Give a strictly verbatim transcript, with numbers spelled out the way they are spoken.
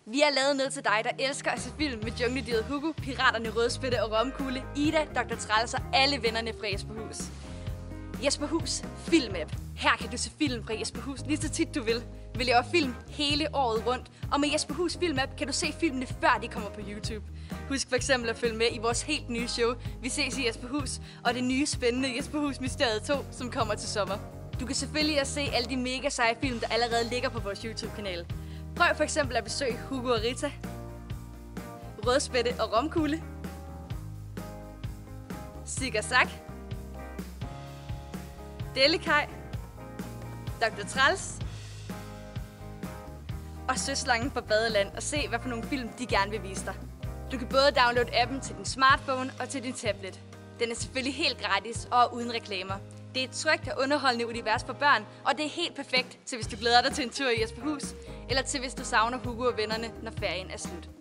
Vi har lavet noget til dig, der elsker at se film med jungledyret Hugo, piraterne Rødspætte og Romkugle, Ida, doktor Træls og alle vennerne fra Jesperhus. Jesperhus Film-app. Her kan du se film fra Jesperhus lige så tit du vil. Vi laver film hele året rundt, og med Jesperhus Film-app kan du se filmene før de kommer på YouTube. Husk for eksempel at følge med i vores helt nye show, Vi ses i Jesperhus, og det nye spændende Jesperhus Mysteriet to, som kommer til sommer. Du kan selvfølgelig også se alle de mega seje film, der allerede ligger på vores YouTube-kanal. Prøv for eksempel at besøge Hugo og Rita, Rødspætte og Romkugle, Sig og Sak, Delikaj, doktor Træls og Søslangen fra Badeland og se, hvad for nogle film de gerne vil vise dig. Du kan både downloade appen til din smartphone og til din tablet. Den er selvfølgelig helt gratis og uden reklamer. Det er et trygt og underholdende univers for børn, og det er helt perfekt til hvis du glæder dig til en tur i Jesperhus, eller til hvis du savner Hugo og vennerne, når ferien er slut.